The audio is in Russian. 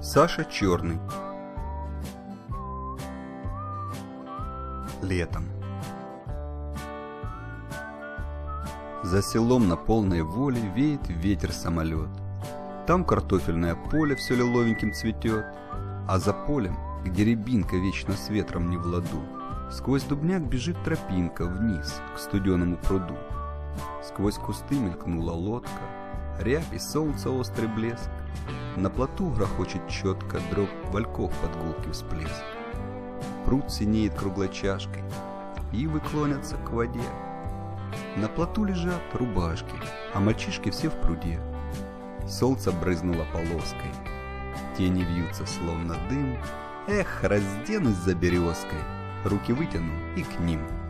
Саша Черный. Летом. За селом на полной воле веет ветер-самолет. Там картофельное поле все лиловеньким цветет, а за полем, где рябинка вечно с ветром не в ладу, сквозь дубняк бежит тропинка вниз к студеному пруду. Сквозь кусты мелькнула лодка, рябь и солнца острый блеск. На плоту грохочет четко дробь вальков под гулкий всплеск. Пруд синеет круглой чашкой, ивы клонятся к воде. На плоту лежат рубашки, а мальчишки все в пруде. Солнце брызнуло полоской, тени вьются словно дым. Эх, разденусь за березкой, руки вытяну и к ним.